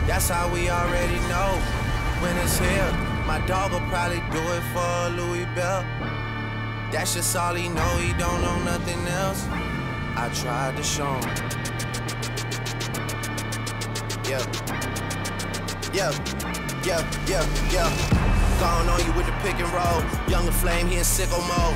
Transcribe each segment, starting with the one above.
That's how we already know when it's here. My dog will probably do it for a Louis Bell. That's just all he know, he don't know nothing else. I tried to show him. Gone on you with the pick and roll. Younger Flame, he in sicko mode.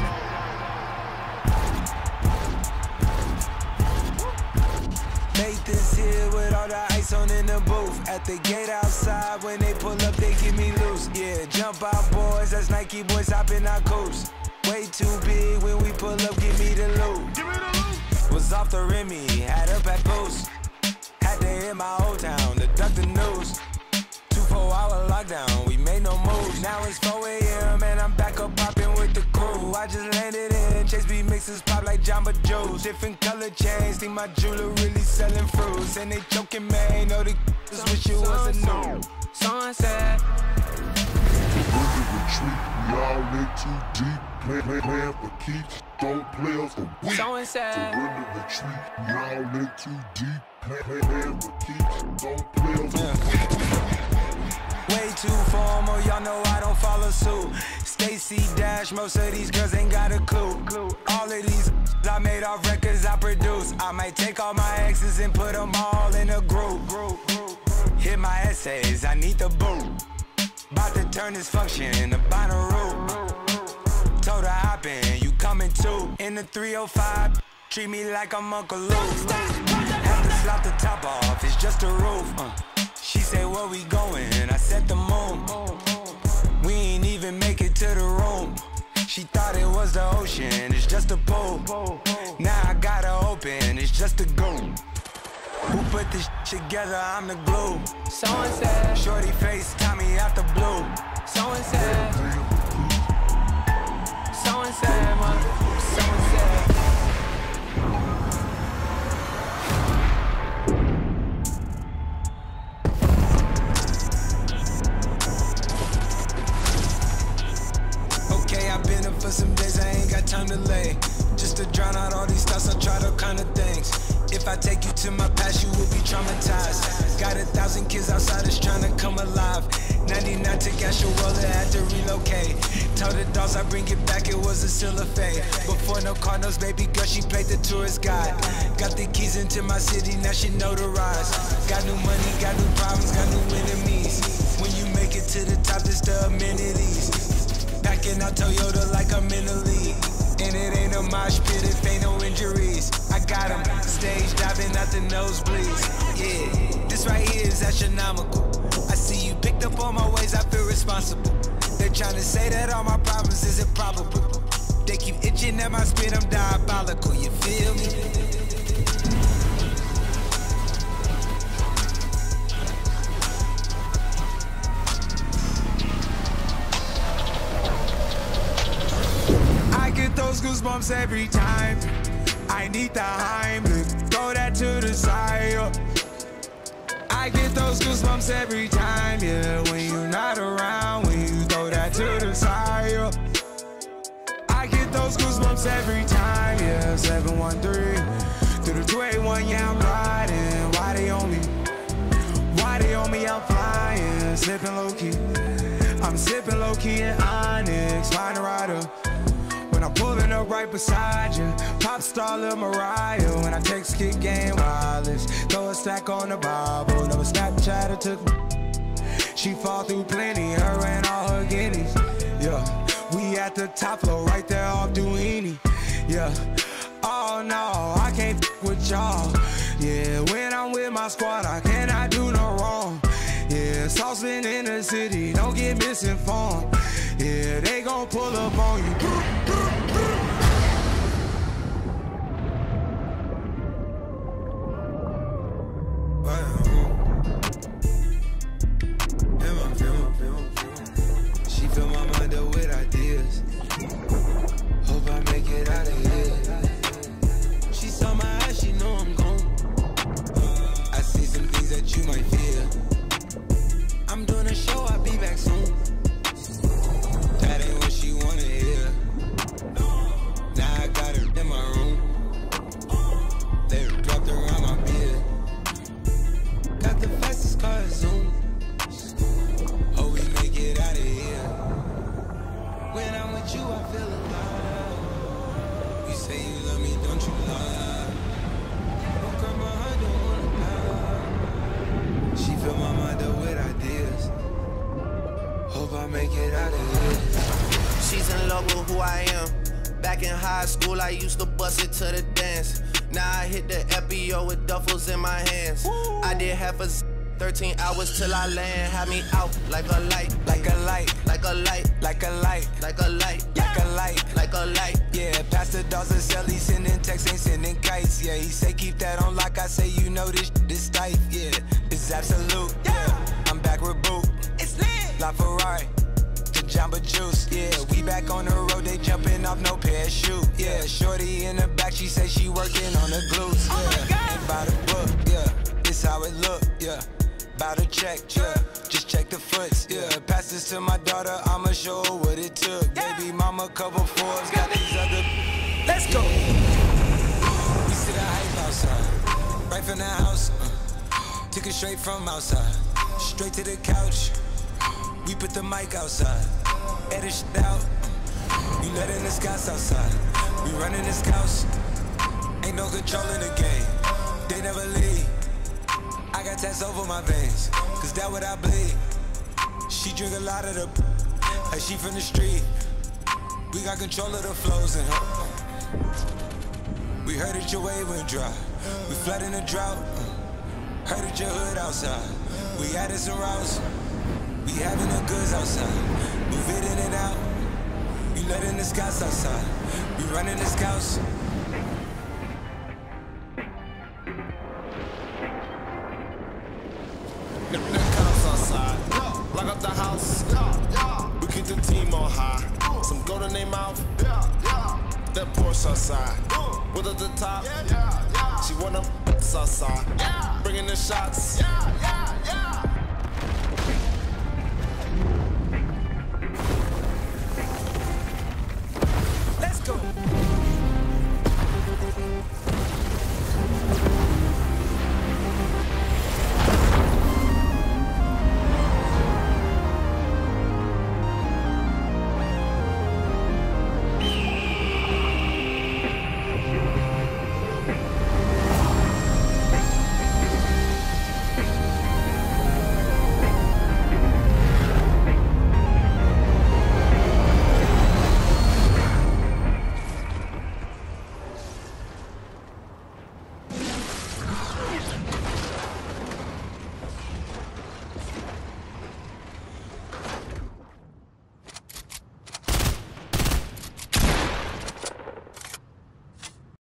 Made this here with all the ice on in the booth. At the gate outside, when they pull up, they give me loose. Yeah, jump out boys, that's Nike boys hopping our coast. Way too big when we pull up, give me the loot. Was off the Remy, had up at Boost. Had to hit my old town to duck the news. 24-hour lockdown, we made no moves. Now it's 4 AM and I'm back up popping with the crew. I just landed in, Chase B mixes pop like Jamba Juice. Different color chains, think my jeweler really selling fruits. And they joking, man, know the wish it wasn't new. Sunset. Retreat, we all in too deep. Playing for keeps, don't play us for weak. Surrender retreat, we all in too deep. Playing for keeps, don't play us for weak. Way too formal, y'all know I don't follow suit. Stacy Dash, most of these girls ain't got a clue. All of these I made off records I produce. I might take all my exes and put them all in a group. Hit my essays, I need the boot. About to turn this function into Bonnaroo. Told her hop in, you coming too. In the 305, treat me like I'm Uncle Luke. Have to slap the top off, it's just a roof. She said, where we going? I said the moon. We ain't even make it to the room. She thought it was the ocean, it's just a pool. Now I gotta open, it's just a goon. Who put this together? I'm the glue. Someone said, shorty face, Tommy out the blue. Someone said, someone said, someone said. Okay, I've been up for some days, I ain't got time to lay. Just to drown out all these thoughts, I tried all kind of things. If I take you to my past, you will be traumatized. Got 1,000 kids outside that's trying to come alive. 99 to gas, your roller had to relocate. Told the dogs I bring it back, it was a still a fade. Before no Cardinals, baby girl, she played the tourist guide. Got the keys into my city, now she notarized. Got new money, got new problems, got new enemies. When you make it to the top, it's the amenities. Packing out Toyota like I'm in the league. And it ain't a mosh pit if ain't no injuries. I got them stage diving out the nosebleeds. Yeah, this right here is astronomical. I see you picked up on my ways, I feel responsible. They're trying to say that all my problems is improbable. They keep itching at my spit, I'm diabolical, you feel me? Those goosebumps every time. I need the Heimlich, throw that to the side. I get those goosebumps every time, yeah. When you're not around, when you throw that to the side. I get those goosebumps every time, yeah. 713 through the 281, yeah, I'm riding. Why they on me? Why they on me? I'm flying, sipping low key. I'm sipping low key in Onyx, find a rider. When I'm pulling up right beside you, pop star Lil Mariah. When I text kick game wireless, throw a stack on the Bible. Never Snapchat or took me. She fall through plenty, her and all her guineas. Yeah, we at the top floor, right there off Duini. Yeah, oh no, I can't f with y'all. Yeah, when I'm with my squad, I cannot do no wrong. Yeah, saucepan in the city, don't get misinformed. Yeah, they gon' pull up on you. She fill my mind up with ideas. Hope I make it out of here. She saw my eyes, she know I'm gone. I see some things that you might fear. I'm doing a show, I'll be back soon. That ain't what she wanna hear. Now I got her in my room. They dropped around my beard. Got the fastest car, Zoom. She fill my mind up with ideas. Hope I make it out of here. She's in love with who I am. Back in high school, I used to bust it to the dance. Now I hit the FBO with duffels in my hands. I did half a 13 hours till I land. Had me out like a light. Like a light. Like a light. Like a light. Like a light. Like a light. Like a light. Yeah, Pastor Dawson sell, he sending texts, ain't sending kites. Yeah, he say keep that on lock. I say you know this tight. Yeah, it's absolute. Yeah, I'm back with Boot. It's lit. La Ferrari. Jamba Juice, yeah, we back on the road, they jumping off no parachute, yeah, shorty in the back, she say she working on the glutes, yeah, ain't by the book, yeah, it's how it look, yeah, by the check, yeah, just check the foots, yeah, pass this to my daughter, I'ma show her what it took, baby mama cover Forbes, got these other, let's go, we see the hype outside, right from the house, took it straight from outside, straight to the couch. We put the mic outside, edit shit out. We letting the scouts outside. We running the scouts. Ain't no control in the game. They never leave. I got tats over my veins, cause that what I bleed. She drink a lot of the like she from the street. We got control of the flows in her. We heard that your wave went dry. We flooding the drought. Heard that your hood outside. We added some routes. We having the goods outside, move it in and out. We letting the scouts outside, we running the scouts. The cops outside, lock up the house. We keep the team on high. Some gold in their mouth. That Porsche outside, with at the top. She wanna outside, bringing the shots.